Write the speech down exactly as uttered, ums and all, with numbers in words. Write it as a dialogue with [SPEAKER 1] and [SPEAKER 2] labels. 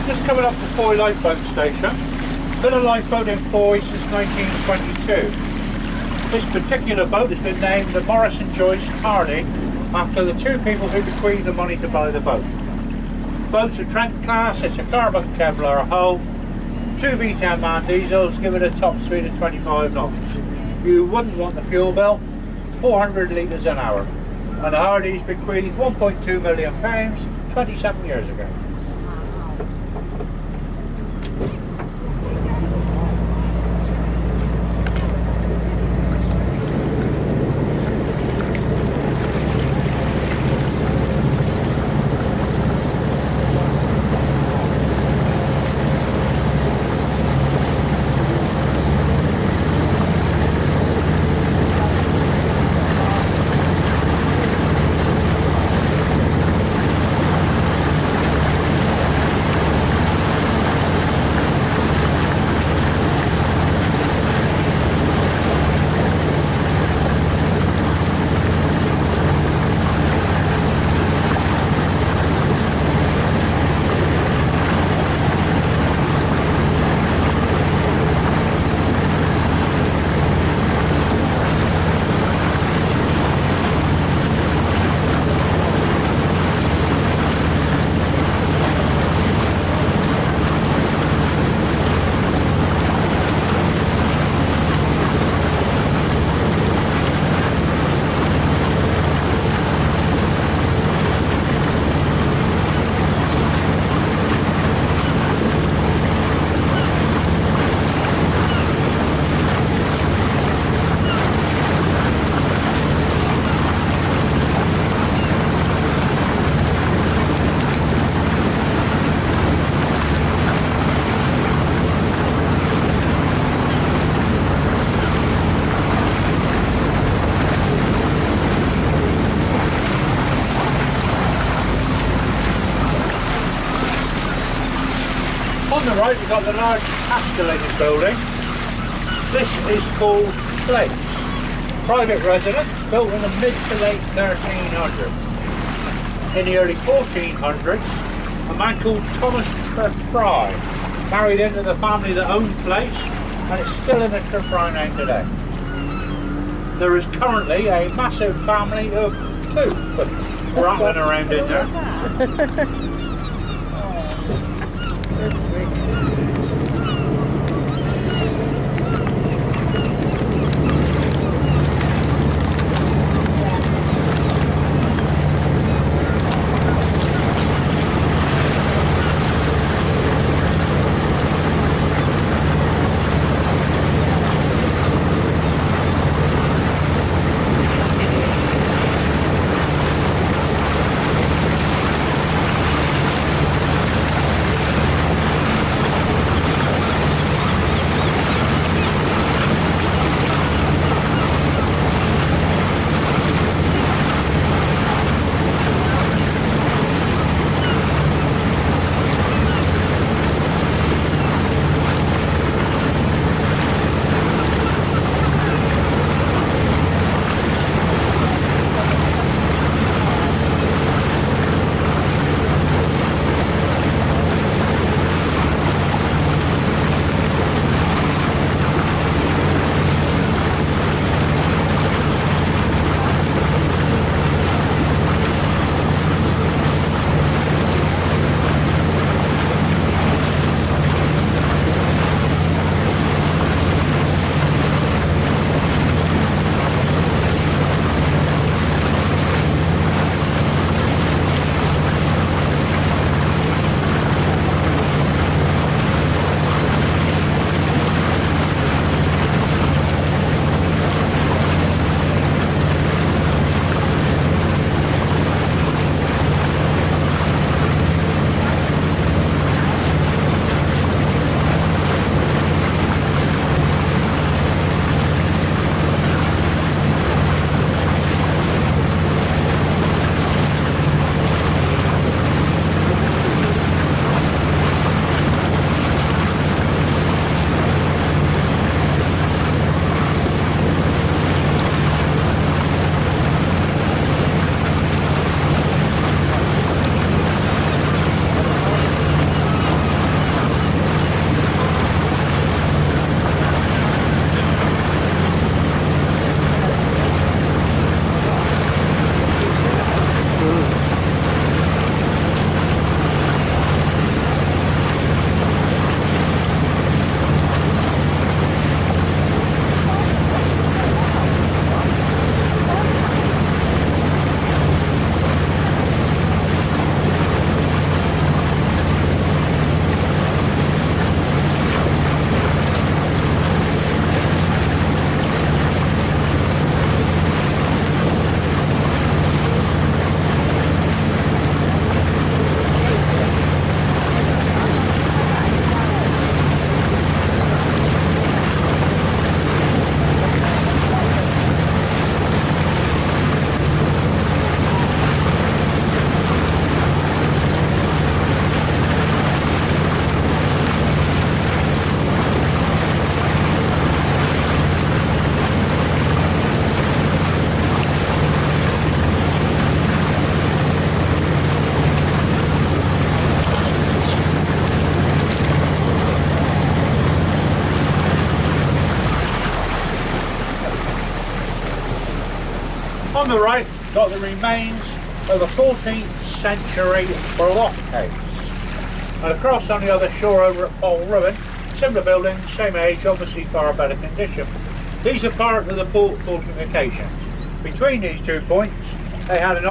[SPEAKER 1] just coming up to Fowey Lifeboat Station. Been a lifeboat in Fowey since nineteen twenty-two. This particular boat has been named the Morris and Joyce Hardy after the two people who bequeathed the money to buy the boat. Boat's a Trent class, it's a carbon Kevlar hull, two V ten man diesels, giving a top speed of twenty-five knots. You wouldn't want the fuel bill, four hundred litres an hour. And the Hardy's bequeathed one point two million pounds twenty-seven years ago. On the right we've got the large castellated building. This is called Place. Private residence, built in the mid to late thirteen hundreds. In the early fourteen hundreds, a man called Thomas Fry married into the family that owned Place, and it's still in the Fry name today. There is currently a massive family of two rattling around in there. the right, got the remains of a fourteenth century blockhouse. And across on the other shore over at Pole Ruin, similar building, same age, obviously far better condition. These are part of the port fortifications. Between these two points, they had an